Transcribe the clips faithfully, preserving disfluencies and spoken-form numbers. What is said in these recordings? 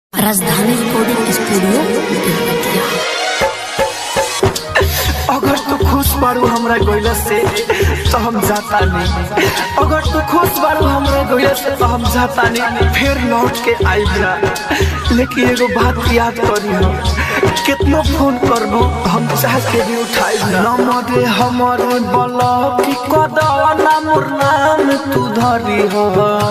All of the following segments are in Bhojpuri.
राजधानी रिकॉर्डिंग स्टूडियो। अगर तू खुश बारू हमरा गइला से तो हम जाता नहीं। अगर तू खुश बारू हमरा गइला से तो हम जाता नहीं, फिर लौट के आइबा। लेकिन एगो बात याद करी हो, कितना फोन करबो हम चाह के भी उठाई ना। मरे हमरे बलक की कदवा ना मोर नाम तू धरी हो।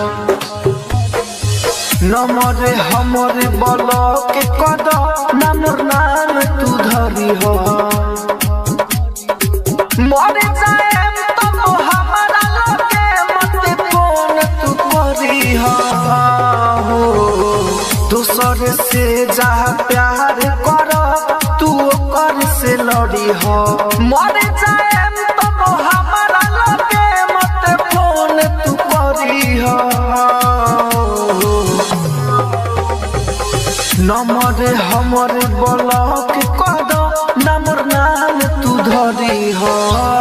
नमरे हमरे बलक के कदवा ना मोर नाम तू धरी हो। मरे जाएम तब हमारा लगे मत फोन तू करी हो। दूसर से जा प्यार कर तू कर से लड़ी हो। मरे जाएम तब हमारा लगे मत फोन तू करी हो। नमरे हमरे बलक कद नमर नाम तू धरी हो।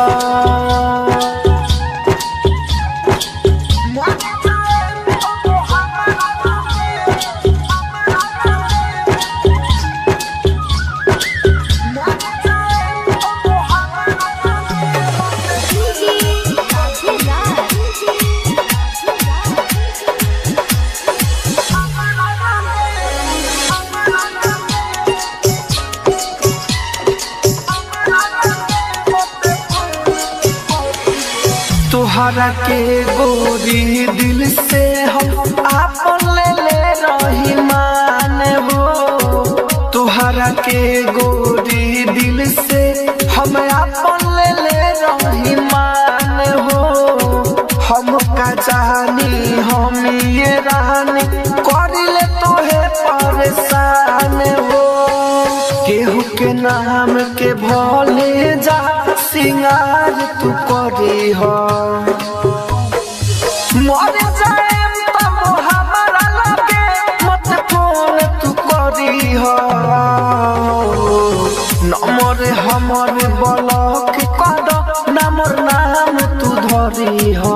तोहरा के गोरी दिल से हम आपन ले ले रही मान हो। तोहरा के गोरी दिल से हम आपन ले ले रही मान हो। हम का जानी हम ये रानी करिले तोहे परेशान हो। केहू के नाम के भले जा सिंगार तू करी हो। मर जाएम तब हमारा लगे मत फोन तू करी हो। नमर हमर बलक कद नमर नाम तू धरी हो।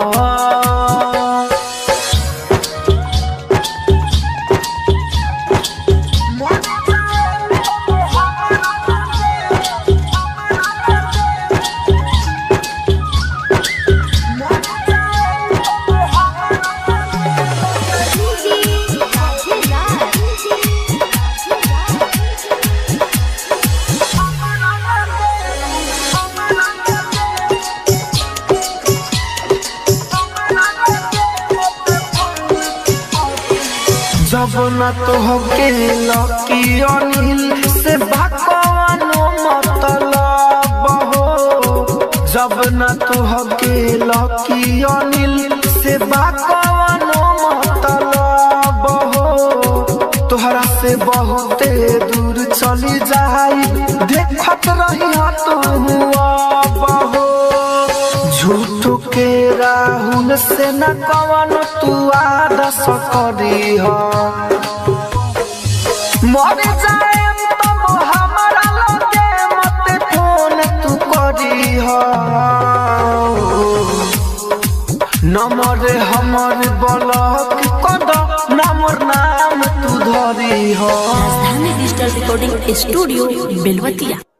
जब न तो होके लकी अनिल से बाकवानो मतलब हो। जब न तो होके लकी अनिल से बाकवानो मतलब हो। तोहरा से बहुते दूर चली जाई देखत रही हो तू बहो। झूठ के राहुल से न कवन तू आदस करी हो। मर जाएम तब हमारा लगे मत फोन तू करी हो। नमर हमर बलक कद नमर नाम तू धरी हो। राजधानी डिजिटल रिकॉर्डिंग स्टूडियो बेलवतिया।